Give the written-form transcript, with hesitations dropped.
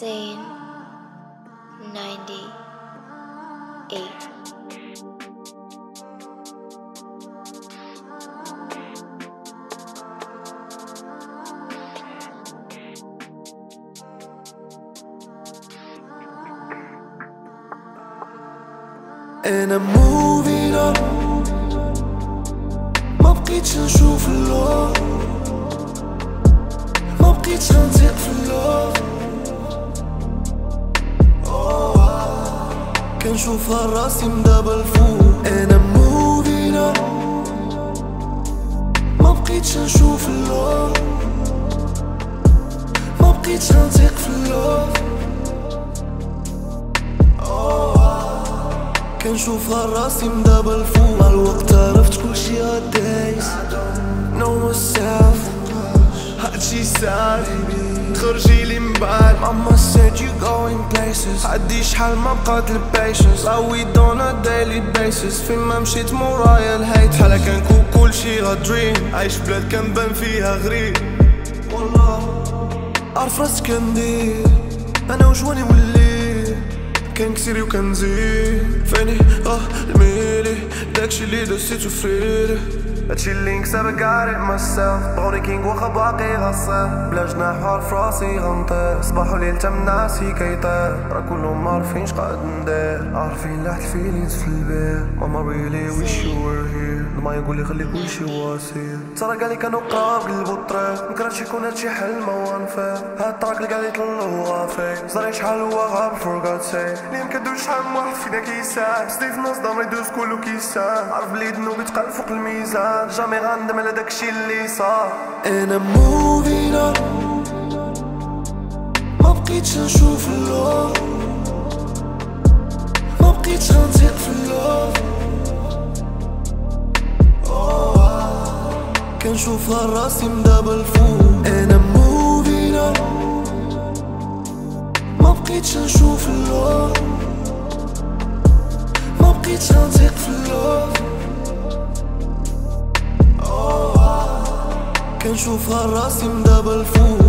Insane 98. أنا moving on، ما بقيتش نشوف اللور، ما بقيتش نثق في اللور. كنشوفها راسي مدابا الفوق. أنا moving on، ما بقيتش نشوف اللور، ما بقيتش نثق في اللور. كنشوفها راسي مدابا الفوق. مع الوقت عرفت كلشي غدايز know myself، هادشي ساهل تخرجيلي من بعد. Mama said you going places، عدي شحال ما بقات البيشنس. Now we on a daily basis، فين ما مشيت مورايا الهيت. بحالا كنكون كلشي غدريم، عايش بلاد كنبان فيها غريب. والله عارف راسي كندير انا وجواني وليت، كنكسيري وكنزيد فيني الميلي. داكشي اللي دزيتو فريدي، هادشي اللي نكسب got it myself. بغوني كينغ واخا باقي غصير، بلا جناح عارف راسي غنطير. صباح وليل تا من ناسي كيطير، راه كلهم عارفين شقاد ندير. عارفين لاحت الفيلينز في البير. ماما ريلي ويش يو وير هير، الماء يقولي خلي كلشي واسير. ترى قالي كانوا قراب قلبو الطريق، مكرهتش يكون هادشي حلم وانفير. هاد الطراق اللي قاعد يطلو غافي، صدري شحال هو غاب for God's sake. اللي مكدوش شحال من واحد فينا كيساهم، صديف ناس ضامن يدوز كلو كيساهم. عارف بلي ذنوبي تقال فوق الميزان، جامي غندم على داكشي اللي صار. أنا moving on، ما بقيتش نشوف اللور، ما بقيتش غنثق في اللور. كنشوفها راسي مدابا الفوق. أنا moving on، ما بقيتش نشوف اللور، ما بقيتش غنثق في اللور. كنشوفها راسي مدابا الفوق.